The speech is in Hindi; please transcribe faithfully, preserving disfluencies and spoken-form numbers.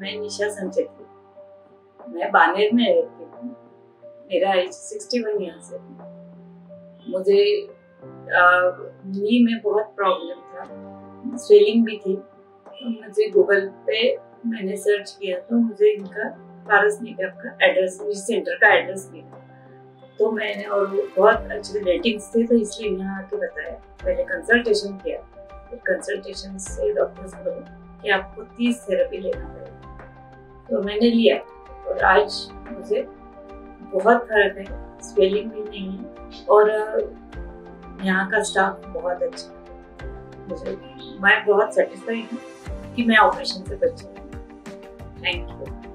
मैं निशा संचेत हूँ। मैं बानेर में रहती हूँ। मेरा एज सिक्सटी वन ईयर्स है। मुझे नी में बहुत प्रॉब्लम था, स्वेलिंग भी थी। तो मुझे गूगल पे मैंने सर्च किया तो मुझे इनका पारसनाथ का एड्रेस, सेंटर का एड्रेस मिला। तो मैंने, और बहुत अच्छे रेटिंग्स थे तो इसलिए यहाँ आके बताया। पहले कंसल्टेशन किया, फिर कंसल्टेशन से डॉक्टर्स बोले कि आपको तीस थेरेपी लेना पड़ेगा। तो मैंने लिया और आज मुझे बहुत फर्क है, स्वेलिंग भी नहीं है और यहाँ का स्टाफ बहुत अच्छा है। मुझे मैं बहुत सेटिस्फाइड हूँ कि मैं ऑपरेशन से बची हूँ। Thank you.